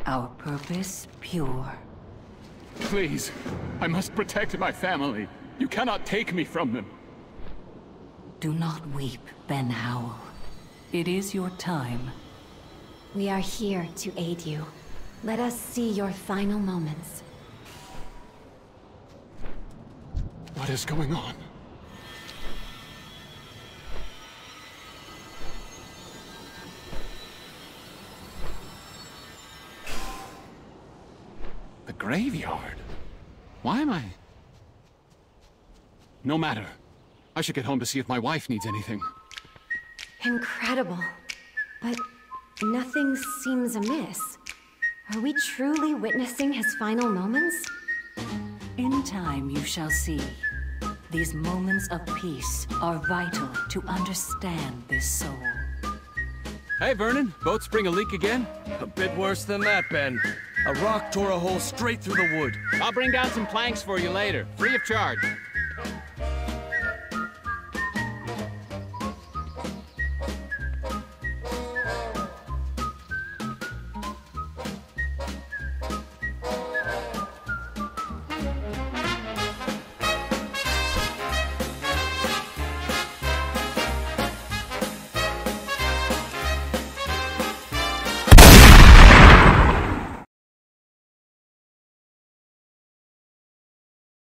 our purpose pure. Please, I must protect my family. You cannot take me from them. Do not weep, Ben Howell. It is your time. We are here to aid you. Let us see your final moments. What is going on? The graveyard? Why am I... No matter. I should get home to see if my wife needs anything. Incredible. But nothing seems amiss. Are we truly witnessing his final moments? In time you shall see. These moments of peace are vital to understand this soul. Hey, Vernon. Boat spring a leak again? A bit worse than that, Ben. A rock tore a hole straight through the wood. I'll bring down some planks for you later, free of charge.